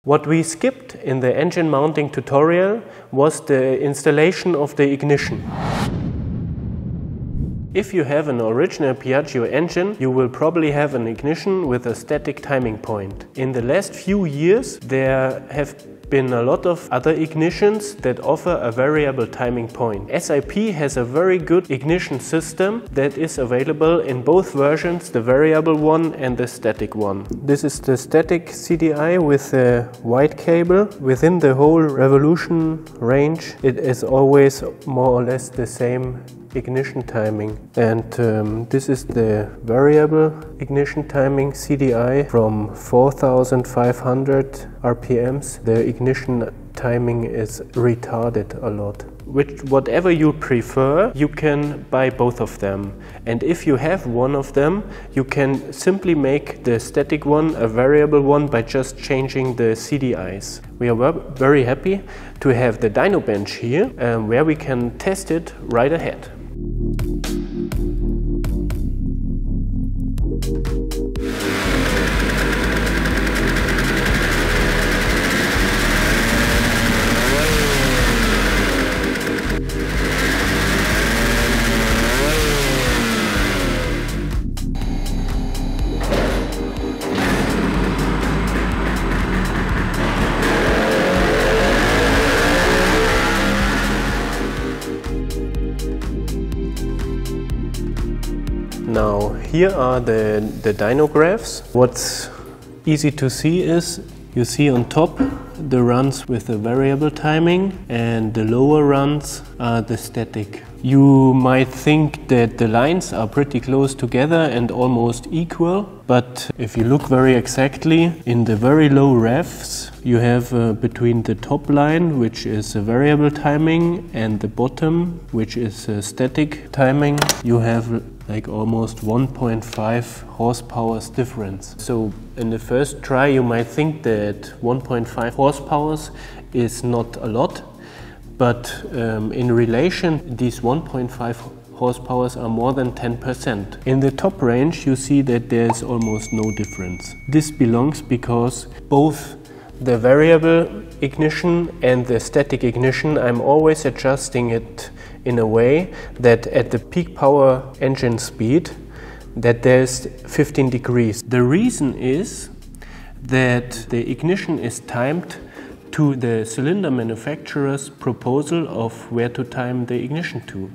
What we skipped in the engine mounting tutorial was the installation of the ignition. If you have an original Piaggio engine, you will probably have an ignition with a static timing point. In the last few years, there have been a lot of other ignitions that offer a variable timing point. SIP has a very good ignition system that is available in both versions, the variable one and the static one. This is the static CDI with a white cable. Within the whole revolution range, it is always more or less the same ignition timing, and this is the variable ignition timing CDI from 4500 RPMs. The ignition timing is retarded a lot. Whatever you prefer, you can buy both of them, and if you have one of them, you can simply make the static one a variable one by just changing the CDIs. We are very happy to have the dyno bench here where we can test it right ahead. Now here are the dyno graphs. What's easy to see is you see on top the runs with the variable timing and the lower runs are the static. You might think that the lines are pretty close together and almost equal, but if you look very exactly, in the very low revs you have between the top line, which is a variable timing, and the bottom, which is a static timing, you have like almost 1.5 horsepower difference. So in the first try you might think that 1.5 horsepower is not a lot, but in relation these 1.5 horsepower are more than 10%. In the top range you see that there's almost no difference. This belongs because both the variable ignition and the static ignition, I'm always adjusting it in a way that at the peak power engine speed that there's 15 degrees. The reason is that the ignition is timed to the cylinder manufacturer's proposal of where to time the ignition to.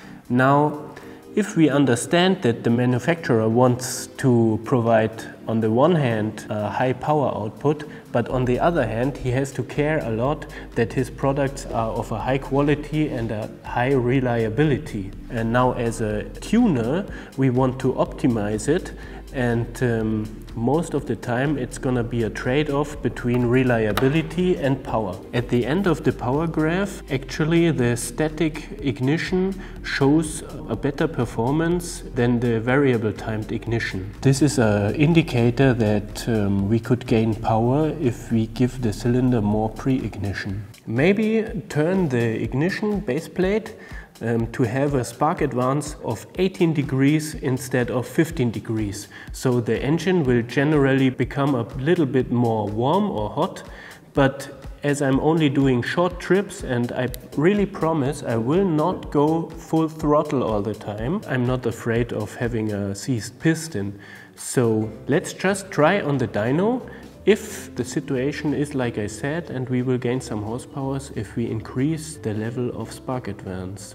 Now, if we understand that the manufacturer wants to provide on the one hand a high power output, but on the other hand he has to care a lot that his products are of a high quality and a high reliability. And now as a tuner we want to optimize it, and most of the time it's gonna be a trade-off between reliability and power. At the end of the power graph, actually the static ignition shows a better performance than the variable timed ignition. This is an indicator that we could gain power if we give the cylinder more pre-ignition. Maybe turn the ignition base plate to have a spark advance of 18 degrees instead of 15 degrees. So the engine will generally become a little bit more warm or hot, but as I'm only doing short trips and I really promise I will not go full throttle all the time, I'm not afraid of having a seized piston. So let's just try on the dyno if the situation is like I said, and we will gain some horsepower if we increase the level of spark advance.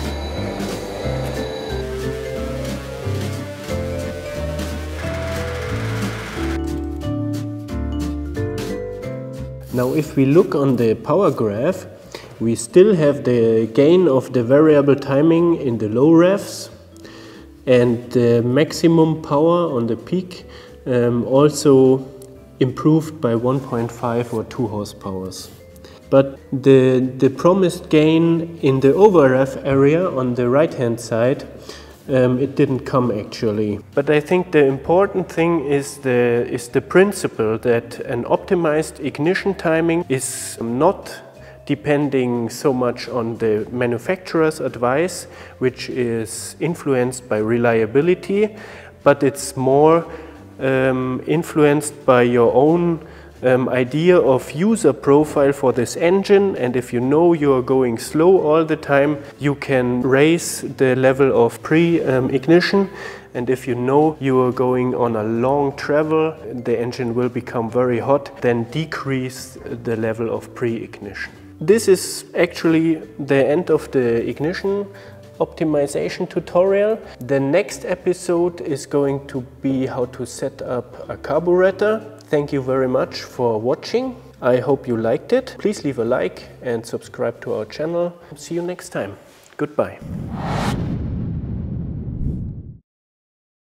Now if we look on the power graph, we still have the gain of the variable timing in the low revs, and the maximum power on the peak also improved by 1.5 or 2 horsepower. But the promised gain in the over rev area on the right hand side, it didn't come actually. But I think the important thing is the principle that an optimized ignition timing is not depending so much on the manufacturer's advice, which is influenced by reliability, but it's more influenced by your own idea of user profile for this engine, and if you know you are going slow all the time, you can raise the level of pre-ignition, and if you know you are going on a long travel, the engine will become very hot, then decrease the level of pre-ignition. This is actually the end of the ignition optimization tutorial. The next episode is going to be how to set up a carburetor. Thank you very much for watching. I hope you liked it. Please leave a like and subscribe to our channel. See you next time. Goodbye.